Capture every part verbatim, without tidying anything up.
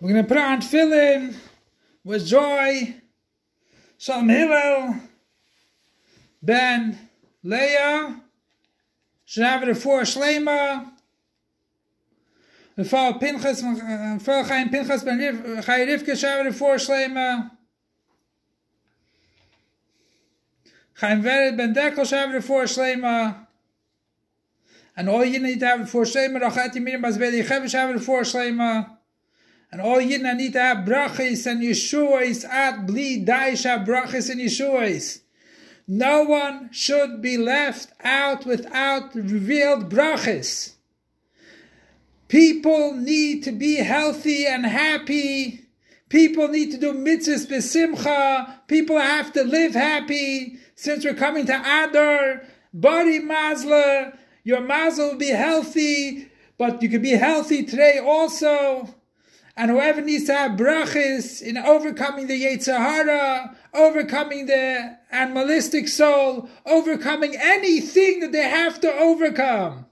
We're going to put on tefillin with joy. Shalom Hillel ben Leah should have it a four shlema. We follow Pinchas, follow Chaim Pinchas ben Chai Rivka should have it a four shlema. Chaim Vered ben Dekel should have it a four shlema. And all you need to have it for shlema. Rachati Miriam Bazbeli Chev should have it a four shlema. And all Yidna need to have brachis and Yeshuas at bli daisha brachis and Yeshuas. No one should be left out without revealed brachis. People need to be healthy and happy. People need to do mitzvahs besimcha. People have to live happy. Since we're coming to Adar, bari mazla, your mazla will be healthy, but you can be healthy today also. And whoever needs to have brachis in overcoming the Yetzer Hara, overcoming the animalistic soul, overcoming anything that they have to overcome,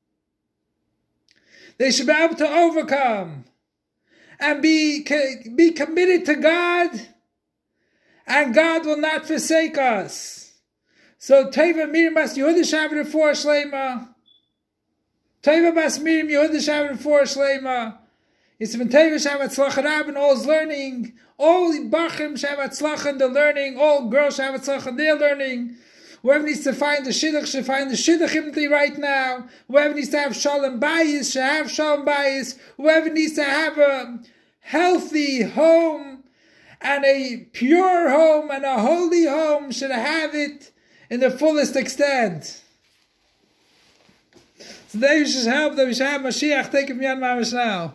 they should be able to overcome and be, be committed to God, and God will not forsake us. So Teva Miriam Bas Yehuda Shavit for Shlema. Teva Bas Miriam Yehuda Shavit for Shlema. It's been Teva Shabbat Tzlach Rabin, all's learning. All Bachim Shabbat Tzlach in the learning. All girls Shabbat Tzlach in their learning. Whoever needs to find the Shidduch should find the Shidduch immediately right now. Whoever needs to have Shalom Bayis should have Shalom Bayis. Whoever needs to have a healthy home and a pure home and a holy home should have it in the fullest extent. So they should help that we should have Mashiach take me on Mamash now.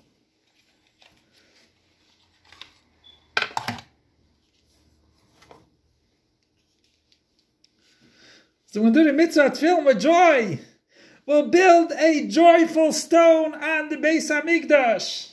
So we'll do the mitzvah tefillin with joy. We'll build a joyful stone on the Beis Hamikdash.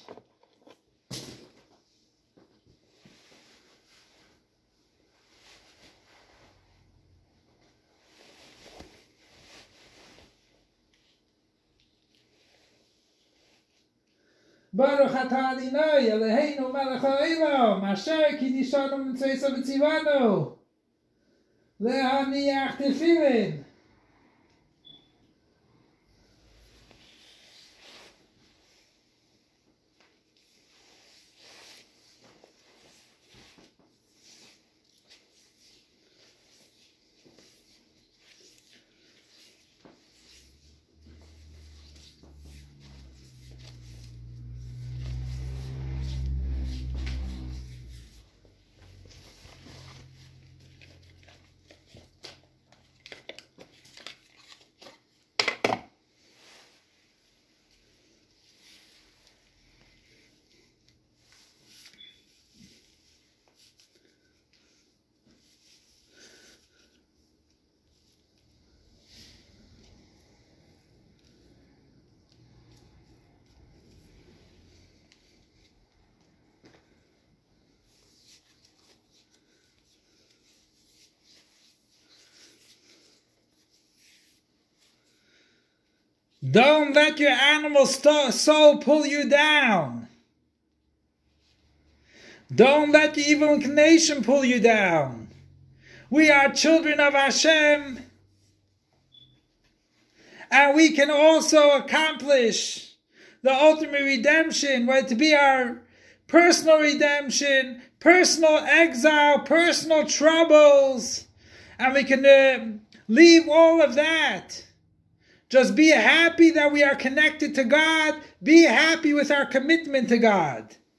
Baruch atah Adonai Eloheinu melech haolam asher kiddushanu mitzvayso v'tzivanu lehaniach tefillin. Don't let your animal soul pull you down. Don't let the evil inclination pull you down. We are children of Hashem, and we can also accomplish the ultimate redemption, whether to be our personal redemption, personal exile, personal troubles, and we can uh, leave all of that. Just be happy that we are connected to God. Be happy with our commitment to God.